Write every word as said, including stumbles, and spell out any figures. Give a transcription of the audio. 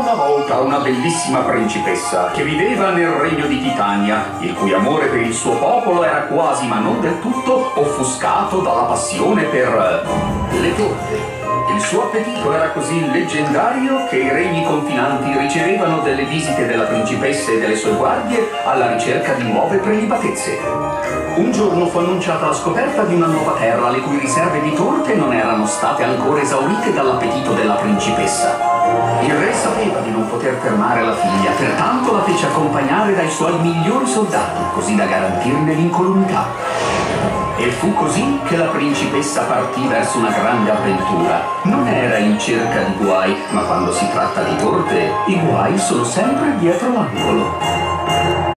una volta una bellissima principessa che viveva nel regno di Titania, il cui amore per il suo popolo era quasi ma non del tutto offuscato dalla passione per le torte. Il suo appetito era così leggendario che i regni confinanti ricevevano delle visite della principessa e delle sue guardie alla ricerca di nuove prelibatezze. Un giorno fu annunciata la scoperta di una nuova terra le cui riserve di torte non erano state ancora esaurite dall'appetito della principessa. Il re sapeva di non poter fermare la figlia, pertanto la fece accompagnare dai suoi migliori soldati, così da garantirne l'incolumità. E fu così che la principessa partì verso una grande avventura. Non era in cerca di guai, ma quando si tratta di torte, i guai sono sempre dietro l'angolo.